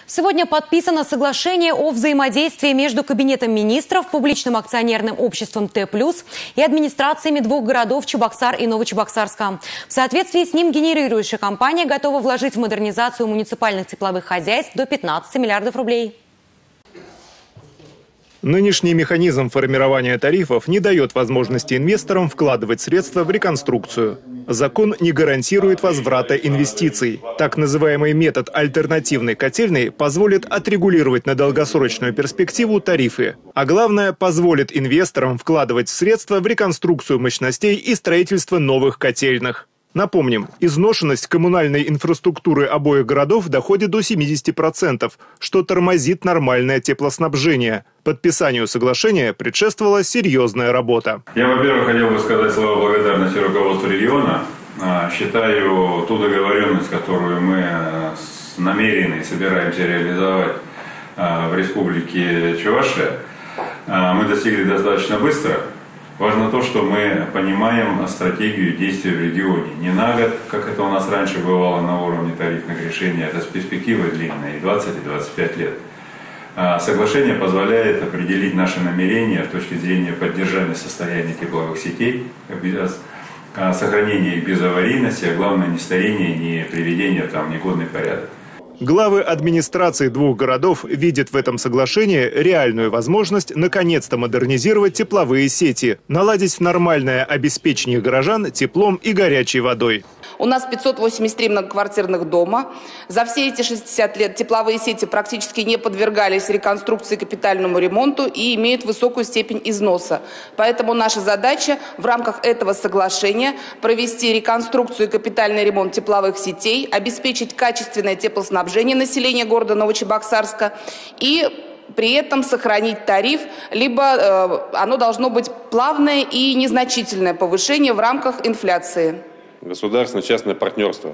Сегодня подписано соглашение о взаимодействии между Кабинетом министров, публичным акционерным обществом Т+, и администрациями двух городов Чебоксар и Новочебоксарска. В соответствии с ним генерирующая компания готова вложить в модернизацию муниципальных тепловых хозяйств до 15 миллиардов рублей. Нынешний механизм формирования тарифов не дает возможности инвесторам вкладывать средства в реконструкцию. Закон не гарантирует возврата инвестиций. Так называемый метод альтернативной котельной позволит отрегулировать на долгосрочную перспективу тарифы. А главное, позволит инвесторам вкладывать средства в реконструкцию мощностей и строительство новых котельных. Напомним, изношенность коммунальной инфраструктуры обоих городов доходит до 70%, что тормозит нормальное теплоснабжение. Подписанию соглашения предшествовала серьезная работа. Я, во-первых, хотел бы сказать слова благодарности руководству региона. Считаю ту договоренность, которую мы намерены и собираемся реализовать в Республике Чувашия, мы достигли достаточно быстро. Важно то, что мы понимаем стратегию действий в регионе. Не на год, как это у нас раньше бывало на уровне тарифных решений, это с перспективой длинной, 20 и 25 лет. Соглашение позволяет определить наши намерения с точки зрения поддержания состояния тепловых сетей, сохранения их безаварийности, а главное не старения, не приведения в негодный порядок. Главы администрации двух городов видят в этом соглашении реальную возможность наконец-то модернизировать тепловые сети, наладить нормальное обеспечение горожан теплом и горячей водой. У нас 583 многоквартирных дома. За все эти 60 лет тепловые сети практически не подвергались реконструкции и капитальному ремонту и имеют высокую степень износа. Поэтому наша задача в рамках этого соглашения провести реконструкцию и капитальный ремонт тепловых сетей, обеспечить качественное теплоснабжение населения города Новочебоксарска и при этом сохранить тариф, либо оно должно быть плавное и незначительное повышение в рамках инфляции. Государственно-частное партнерство.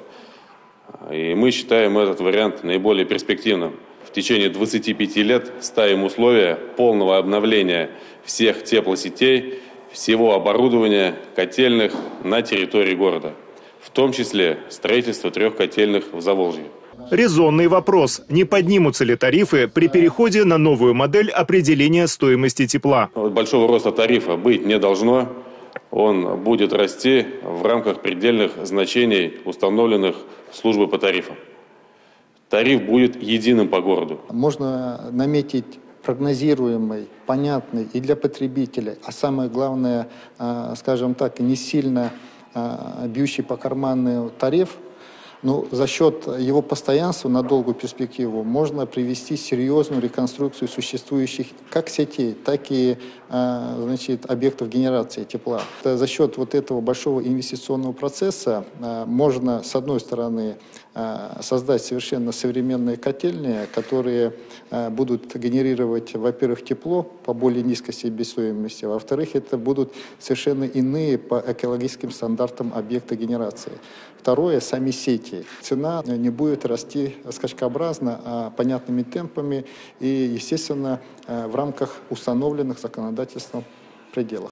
И мы считаем этот вариант наиболее перспективным. В течение 25 лет ставим условия полного обновления всех теплосетей, всего оборудования котельных на территории города. В том числе строительство 3 котельных в Заволжье. Резонный вопрос. Не поднимутся ли тарифы при переходе на новую модель определения стоимости тепла? Большого роста тарифа быть не должно. Он будет расти в рамках предельных значений, установленных службой по тарифам. Тариф будет единым по городу. Можно наметить прогнозируемый, понятный и для потребителя, а самое главное, скажем так, не сильно бьющий по карману тариф. Но за счет его постоянства на долгую перспективу можно привести серьезную реконструкцию существующих как сетей, так и объектов генерации тепла. За счет вот этого большого инвестиционного процесса можно, с одной стороны, создать совершенно современные котельные, которые будут генерировать, во-первых, тепло по более низкой себестоимости, а во-вторых, это будут совершенно иные по экологическим стандартам объекты генерации. Второе, сами сети. Цена не будет расти скачкообразно, а понятными темпами и, естественно, в рамках установленных законодательством пределов.